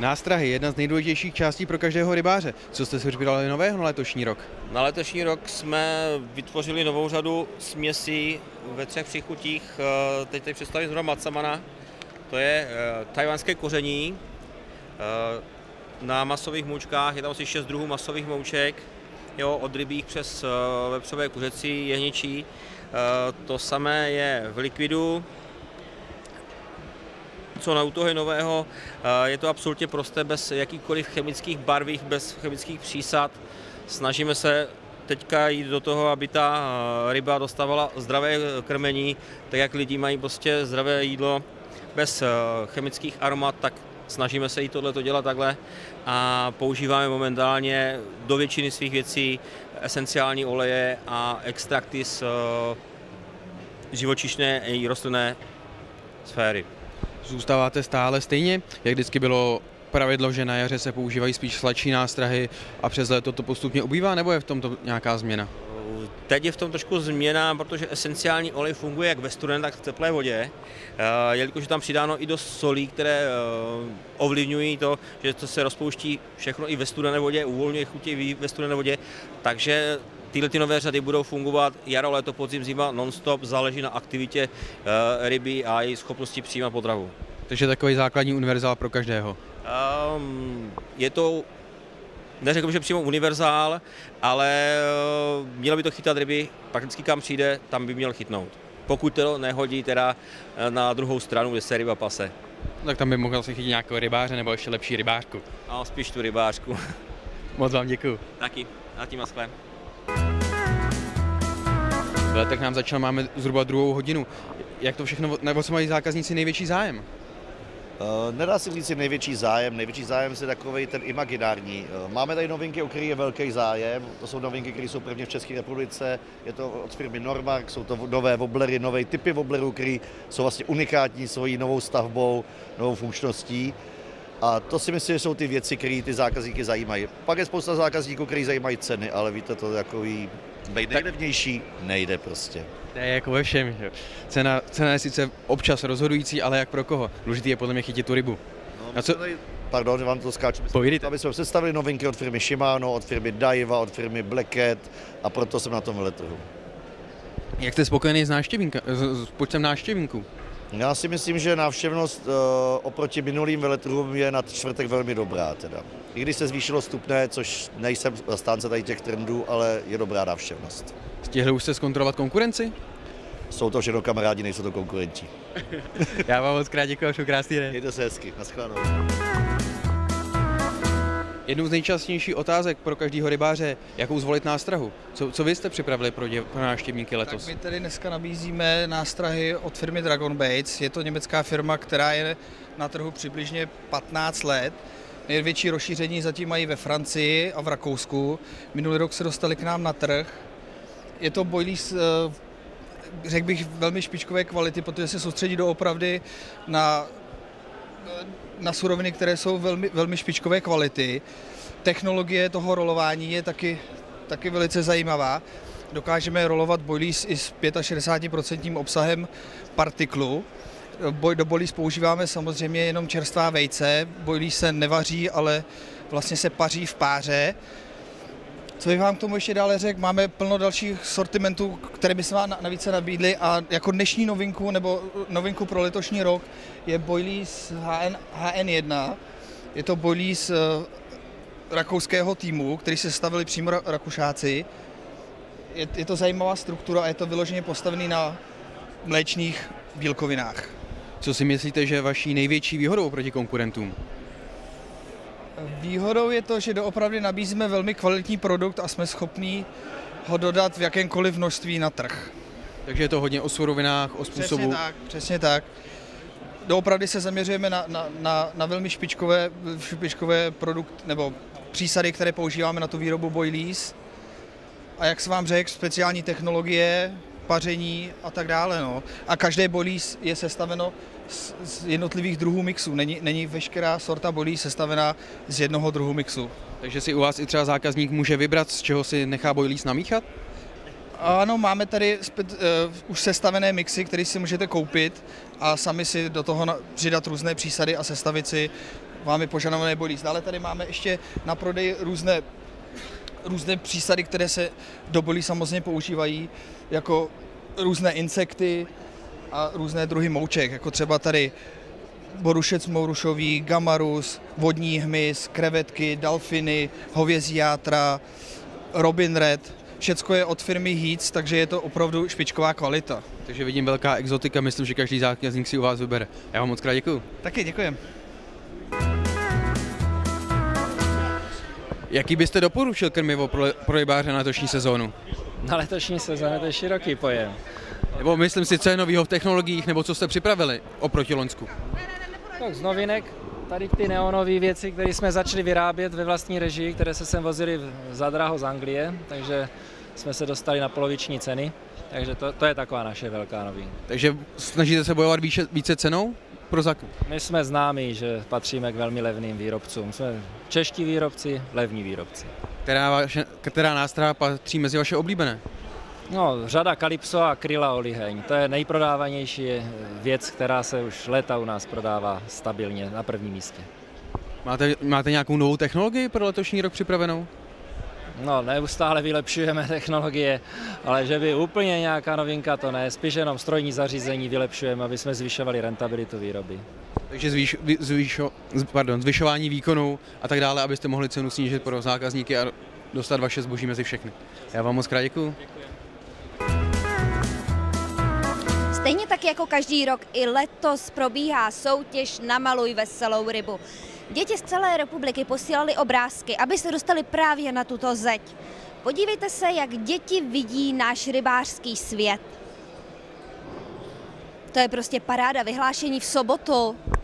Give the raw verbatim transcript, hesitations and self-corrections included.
Nástrahy, jedna z nejdůležitějších částí pro každého rybáře. Co jste si připravili nového na letošní rok? Na letošní rok jsme vytvořili novou řadu směsí ve třech příchutích. Teď tady představím zrovna Matsamana. To je tajvanské koření na masových moučkách. Je tam asi šest druhů masových mouček, jo, od rybích přes vepřové, kuřecí, jehněčí. To samé je v likvidu. Co na toho nového, je to absolutně prosté, bez jakýchkoliv chemických barvích, bez chemických přísad. Snažíme se teďka jít do toho, aby ta ryba dostávala zdravé krmení, tak jak lidi mají prostě zdravé jídlo bez chemických aromat, tak snažíme se jí tohleto dělat takhle a používáme momentálně do většiny svých věcí esenciální oleje a extrakty z živočišné i rostlinné sféry. Zůstáváte stále stejně, jak vždycky bylo pravidlo, že na jaře se používají spíš sladší nástrahy a přes léto to postupně ubývá, nebo je v tomto nějaká změna? Teď je v tom trošku změna, protože esenciální olej funguje jak ve studené, tak v teplé vodě, jelikož je tam přidáno i dost solí, které ovlivňují to, že to se rozpouští všechno i ve studené vodě, uvolňuje chutí ve studené vodě, takže tyhle ty nové řady budou fungovat jaro, léto, podzim, zima, non-stop, záleží na aktivitě ryby a její schopnosti přijímat potravu. Takže takový základní univerzál pro každého? Um, je to, neřekl bych, že přímo univerzál, ale mělo by to chytat ryby, prakticky kam přijde, tam by měl chytnout. Pokud to nehodí teda na druhou stranu, kde se ryba pase. Tak tam by mohl si chytit nějakého rybáře nebo ještě lepší rybářku. No, spíš tu rybářku. Moc vám děkuju. Taky, a tím naschle. Tak nám začal, máme zhruba druhou hodinu. Jak to všechno, nebo co mají zákazníci největší zájem? Uh, nedá se říct si největší zájem, největší zájem je takový ten imaginární. Uh, máme tady novinky, o kterých je velký zájem, to jsou novinky, které jsou prvně v České republice, je to od firmy Normark, jsou to nové wobblery, nové typy wobblerů, které jsou vlastně unikátní svojí novou stavbou, novou funkčností. A to si myslím, že jsou ty věci, které ty zákazníky zajímají. Pak je spousta zákazníků, kteří zajímají ceny, ale víte, to takový být nejlevnější nejde prostě. To je jako ve všem, že? Cena, cena je sice občas rozhodující, ale jak pro koho? Důležitý je podle mě chytit tu rybu. No, a co? Tady, pardon, že vám to skáču. Povídejte. Aby jsme představili novinky od firmy Shimano, od firmy Daiwa, od firmy Black Cat a proto jsem na tom veletrhu. Jak jste spokojený s, s počtem návštěvníků? Já si myslím, že návštěvnost uh, oproti minulým veletrhům je na čtvrtek velmi dobrá. Teda. I když se zvýšilo stupné, což nejsem zastánce tady těch trendů, ale je dobrá návštěvnost. Stihli už jste zkontrolovat konkurenci? Jsou to všechno kamarádi, nejsou to konkurenti. Já vám moc krát děkuji, všem krásný den. Mějte se hezky, nashledanou. Jednou z nejčastějších otázek pro každého rybáře, jakou zvolit nástrahu. Co, co vy jste připravili pro, dě, pro návštěvníky letos? Tak my tady dneska nabízíme nástrahy od firmy Dragon Baits. Je to německá firma, která je na trhu přibližně patnáct let. Největší rozšíření zatím mají ve Francii a v Rakousku. Minulý rok se dostali k nám na trh. Je to boilies, řekl bych, velmi špičkové kvality, protože se soustředí doopravdy na na suroviny, které jsou velmi, velmi špičkové kvality. Technologie toho rolování je taky, taky velice zajímavá. Dokážeme rolovat boilies i s šedesát pět procent obsahem partiklu. Do boilies používáme samozřejmě jenom čerstvá vejce. Boilies se nevaří, ale vlastně se paří v páře. Co bych vám k tomu ještě dále řekl, máme plno dalších sortimentů, které bychom vám navíc nabídli a jako dnešní novinku nebo novinku pro letošní rok je boilies H N jedna. Je to boilies rakouského týmu, který se stavili přímo Rakušáci. Je, je to zajímavá struktura a je to vyloženě postavený na mléčných bílkovinách. Co si myslíte, že je vaší největší výhodou proti konkurentům? Výhodou je to, že doopravdy nabízíme velmi kvalitní produkt a jsme schopní ho dodat v jakémkoliv množství na trh. Takže je to hodně o surovinách, o způsobu? Přesně tak, přesně tak. Doopravdy se zaměřujeme na, na, na, na velmi špičkové, špičkové produkt, nebo přísady, které používáme na tu výrobu boilies. A jak jsem vám řekl, speciální technologie, paření a tak dále. No. A každé boilies je sestaveno z, z jednotlivých druhů mixů. Není, není veškerá sorta boilies sestavená z jednoho druhu mixu. Takže si u vás i třeba zákazník může vybrat, z čeho si nechá boilies namíchat? Ano, máme tady zpět, uh, už sestavené mixy, které si můžete koupit a sami si do toho na, přidat různé přísady a sestavit si vámi požadované bolí. Dále tady máme ještě na prodej různé, různé přísady, které se do bolí samozřejmě používají, jako různé insekty a různé druhy mouček, jako třeba tady borušec mourušový, gamarus, vodní hmyz, krevetky, delfiny, hovězí játra, robin red. Všecko je od firmy Heats, takže je to opravdu špičková kvalita. Takže vidím velká exotika, myslím, že každý zákazník si u vás vybere. Já vám moc krát děkuju. Taky děkujem. Jaký byste doporučil krmivo pro, pro rybáře na letošní sezónu? Na letošní sezónu to je široký pojem. Nebo myslím si, co je novýho v technologiích, nebo co jste připravili oproti loňsku? Tak z novinek, tady ty neonové věci, které jsme začali vyrábět ve vlastní režii, které se sem vozily za draho z Anglie, takže jsme se dostali na poloviční ceny, takže to, to je taková naše velká novinka. Takže snažíte se bojovat více, více cenou pro zakup? My jsme známí, že patříme k velmi levným výrobcům. Jsme čeští výrobci, levní výrobci. Která, vaše, která nástroj patří mezi vaše oblíbené? No, řada Calypso a Kryla oliheň. To je nejprodávanější věc, která se už léta u nás prodává stabilně na prvním místě. Máte, máte nějakou novou technologii pro letošní rok připravenou? No, neustále vylepšujeme technologie, ale že by úplně nějaká novinka, to ne. Spíš jenom strojní zařízení vylepšujeme, aby jsme zvyšovali rentabilitu výroby. Takže zvýš, zvýšo, pardon, zvyšování výkonu a tak dále, abyste mohli cenu snížit pro zákazníky a dostat vaše zboží mezi všechny. Já vám moc krát děkuju. Stejně tak jako každý rok i letos probíhá soutěž Namaluj veselou rybu. Děti z celé republiky posílali obrázky, aby se dostali právě na tuto zeď. Podívejte se, jak děti vidí náš rybářský svět. To je prostě paráda, vyhlášení v sobotu.